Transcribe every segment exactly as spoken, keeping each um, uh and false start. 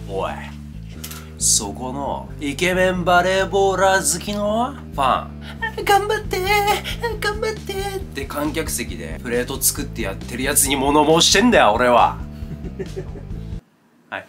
おい、そこのイケメンバレーボーラー好きのファン、頑張って頑張ってって観客席でプレート作ってやってるやつに物申してんだよ俺は。はい。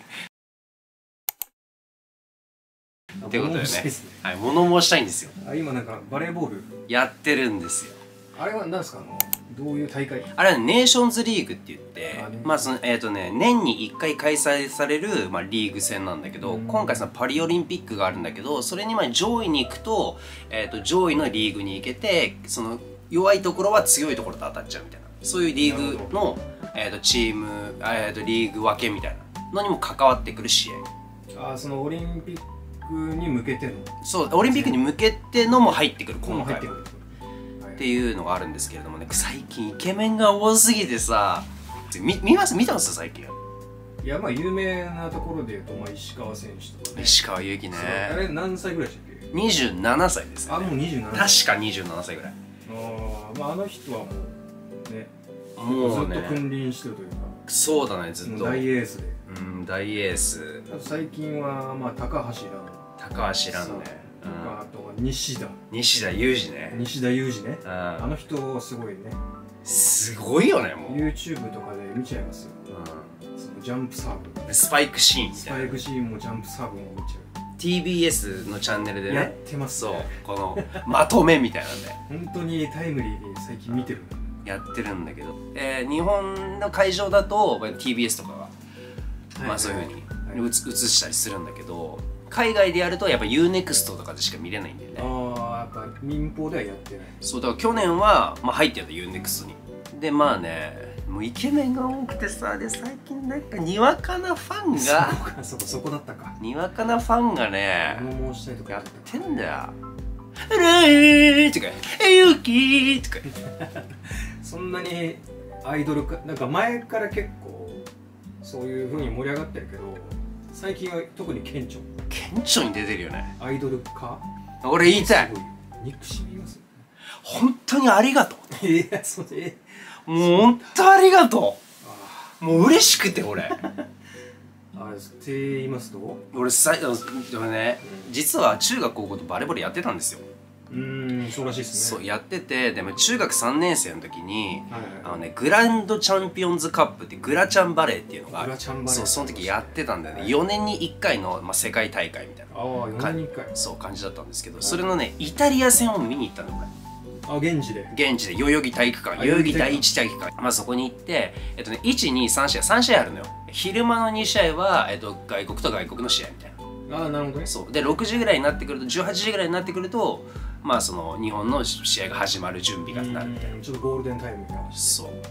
ってことでね、はい、物申したいんですよ。 あ、今なんかバレーボールやってるんですよ。 あれは何ですか、あのどういう大会？ あれはネーションズリーグって言って、まあそのえっとね年にいっかい開催される、まあ、リーグ戦なんだけど、今回そのパリオリンピックがあるんだけど、それにまあ上位に行くと、えっと上位のリーグに行けて、その弱いところは強いところと当たっちゃうみたいな、そういうリーグのえっとチームえっとリーグ分けみたいなのにも関わってくる試合。あ、そのオリンピックに向けての。そう、 オリンピックに向けてのも入ってくる今回は。っていうのがあるんですけれどもね、最近イケメンが多すぎてさ、み見ます見たんですよ最近。 いや、まあ有名なところでいうと、まあ、石川選手とかね。 石川祐希ね。 あれ何歳ぐらいでしたっけ？ にじゅうななさいですね。 あ、もうにじゅうななさい。 確かにじゅうななさいぐらい。 ああ、まああの人はもうね、 もうね、 ずっと君臨してるというか。 そうだね、ずっと大エースで。 うん、大エース。 あと最近はまあ高橋藍。 高橋藍ね。 あとは西田西田有志ね。 西田有志ね。あの人すごいね。 すごいよね、もう YouTube とかで見ちゃいますよ。そのジャンプサーブ、 スパイクシーンみたいな。 スパイクシーンもジャンプサーブも見ちゃう。 ティービーエス のチャンネルでねやってます。 そう、このまとめみたいなんで本当にタイムリーに最近見てるやってるんだけど、えー、日本の会場だと ティービーエス とかがまあそういうふうに映したりするんだけど、海外でやるとやっぱ ユーネクスト とかでしか見れないんだよね。 ああ、やっぱ民放ではやってない。 そうだから去年は、まあ、入ってた ユーネクスト に。でまあね、もうイケメンが多くてさ、で最近なんかにわかなファンがそこそこだったか。 にわかなファンがねややってんだよ。「レー」とか「ユキ」とかそんなにアイドルか、なんか前から結構そういう風に盛り上がってるけど、最近は特に顕著顕著に出てるよね。 アイドル化。 俺言いたい、 憎しみますよね。 本当にありがとう。 いや、それもう本当ありがとう。もう嬉しくて俺あれって言いますと、 俺さでもね、実は中学高校とバレーボールやってたんですよ。 うーん、そうらしいですね。 そうやってて、でも中学さんねん生の時にあのね、グランドチャンピオンズカップってグラチャンバレーっていうのがある。そう、その時やってたんだよね。よねんにいっかいの、まあ、世界大会みたいな、 ああ、よねんにいっかい、 そう感じだったんですけど、それのねイタリア戦を見に行ったの俺。 あ、現地で現地で代々木体育館、代々木第一体育館、まあそこに行って、えっとね、いち、に、さん試合、さん試合あるのよ。昼間のに試合は、えっと、外国と外国の試合みたいな。 ああ、なるほどね。 そうでろくじぐらいになってくると、じゅうはちじぐらいになってくると、まあその日本の試合が始まる準備がなるみたいな。 ちょっとゴールデンタイムみたいな。 そう、はい、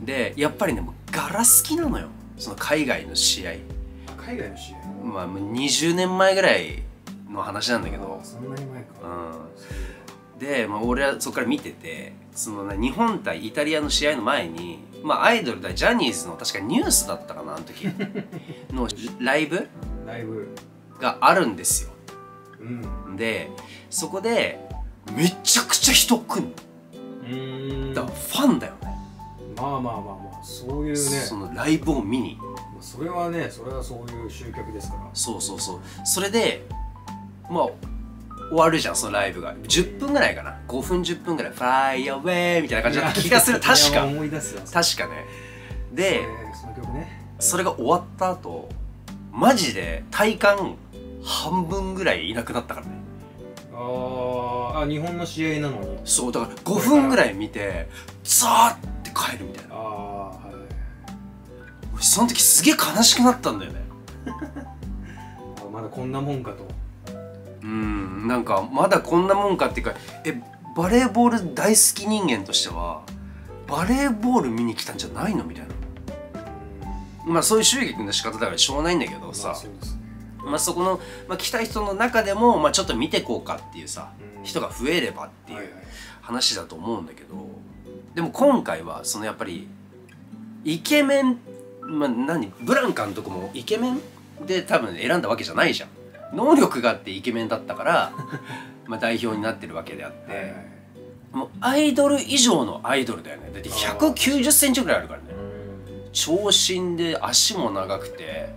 でやっぱりね、もう柄好きなのよ、その海外の試合。 海外の試合、 まあにじゅうねんまえぐらいの話なんだけど、 そんなに前か。 うん、で、まあ、俺はそこから見てて、その、ね、日本対イタリアの試合の前に、まあ、アイドル対ジャニーズの確かニュースだったかな、あの時のライブライブがあるんですよ。 うん、 でそこでめちゃくちゃ人来んの。 うーん、 だからファンだよね。 まあまあまあまあ、そういうね、 そのライブを見に。 それはね、それはそういう集客ですから。 そうそうそう。それでまあ終わるじゃん、そのライブがじゅっぷんぐらいかな、ごふんじゅっぷんぐらい「ファイアウェイ」みたいな感じだった気がする。確か思い出すよ、 確かね。でその曲ね、 それが終わった後、マジで体感半分ぐらいいなくなったからね。 ああ、日本の試合なのに。 そうだからごふんぐらい見てザーって帰るみたいな。 ああ、はい。 俺その時すげえ悲しくなったんだよねまだこんなもんかと。 うん、なんかまだこんなもんかっていうか、えバレーボール大好き人間としてはバレーボール見に来たんじゃないのみたいな。まあそういう収益の仕方だからしょうがないんだけどさ、まあそこの、まあ、来た人の中でも、まあ、ちょっと見てこうかっていうさ、人が増えればっていう話だと思うんだけど、でも今回はそのやっぱりイケメン、まあ何ブラン監督もイケメンで多分選んだわけじゃないじゃん。能力があってイケメンだったからまあ代表になってるわけであって、もうアイドル以上のアイドルだよね。だってひゃくきゅうじゅっセンチぐらいあるからね。長身で足も長くて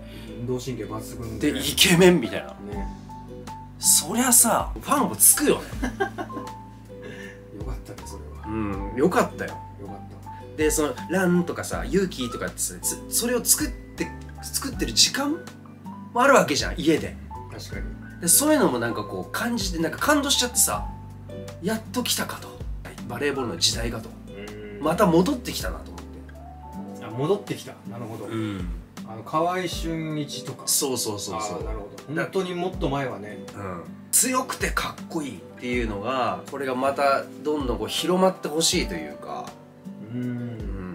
運動神経抜群ででイケメンみたいな、 ね、 そりゃさファンもつくよねよかったねそれは。 うんよかったよ。 よかったでそのランとかさ勇気とかってさつそれを作って作ってる時間もあるわけじゃん家で。 確かに。 でそういうのもなんかこう感じてなんか感動しちゃってさ、やっと来たかと、バレーボールの時代がと、また戻ってきたなと思って。 あ戻ってきた。なるほど。 うんあの河合俊一とか。 そうそうそうそう。 なるほど。本当にもっと前はね、 うん、強くてかっこいいっていうのがこれがまたどんどんこう広まってほしいというか。 うん、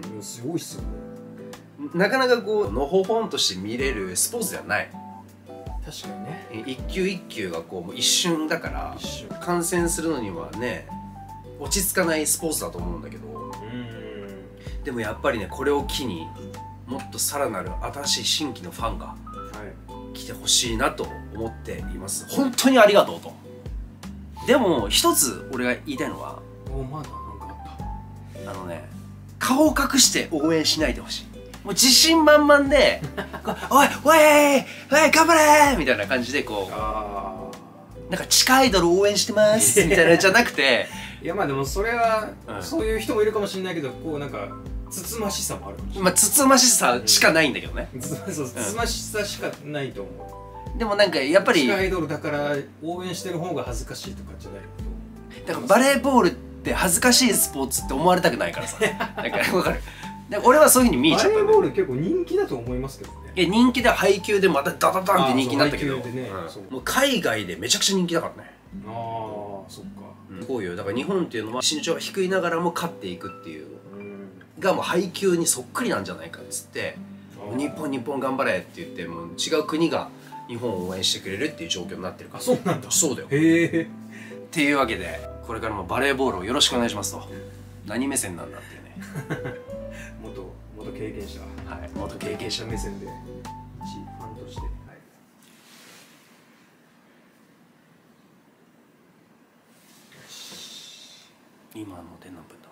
うん、すごいっすよね。 なかなかこうのほほんとして見れるスポーツではない。 確かにね。 一球一球がこうもう一瞬だから観戦するのにはね落ち着かないスポーツだと思うんだけど、うんでもやっぱりねこれを機にもっとさらなる新しい新規のファンが来てほしいなと思っています。本当にありがとうと。でも一つ俺が言いたいのは、 おまだなんかあったあのね顔を隠して応援しないでほしい。もう自信満々で「おいおいおい頑張れ!」みたいな感じでこうなんか地下アイドル応援してますみたいなじゃなくていやまあでもそれは、うん、そういう人もいるかもしれないけどこうなんかつつましさもあるかもしれない。 まあつつましさしかないんだけどね、 うん、そうつつましさしかないと思う、 うん、でもなんかやっぱり地下アイドルだから応援してる方が恥ずかしいとかじゃないだからバレーボールって恥ずかしいスポーツって思われたくないからさなんか分かる。俺はそういうふうに見えちゃった、ね、 バレーボール結構人気だと思いますけどね。 いや人気で配給でまたダダダンって人気になったけど、 ねうん、もう海外でめちゃくちゃ人気だからね。 ああそっか、 うん、こういうだから日本っていうのは身長が低いながらも勝っていくっていうがもう配給にそっくりなんじゃないかっつって「日本日本頑張れ」って言ってもう違う国が日本を応援してくれるっていう状況になってるから。 そうなんだ。 そうだよ。 へえ。 っていうわけでこれからもバレーボールをよろしくお願いしますと。何目線なんだっていうね元元経験者、 はい、元経験者目線で一ファンとして、はい、 今ので何分だ。